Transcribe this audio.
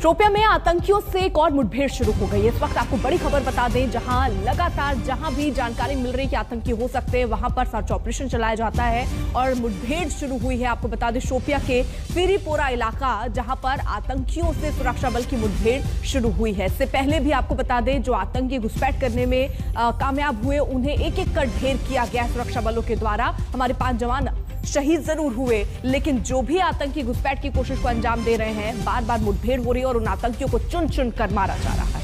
शोपियां में आतंकियों से एक और मुठभेड़ शुरू हो गई है। इस वक्त आपको बड़ी खबर बता दें, जहां लगातार जहां भी जानकारी मिल रही है कि आतंकी हो सकते हैं, वहां पर सर्च ऑपरेशन चलाया जाता है और मुठभेड़ शुरू हुई है। आपको बता दें शोपियां के फिरीपोरा इलाका, जहां पर आतंकियों से सुरक्षा बल की मुठभेड़ शुरू हुई है। इससे पहले भी आपको बता दें, जो आतंकी घुसपैठ करने में कामयाब हुए, उन्हें एक एक कर ढेर किया गया सुरक्षा बलों के द्वारा। हमारे 5 जवान शहीद जरूर हुए, लेकिन जो भी आतंकी घुसपैठ की कोशिश को अंजाम दे रहे हैं, बार बार मुठभेड़ हो रही है और उन आतंकियों को चुन चुन कर मारा जा रहा है।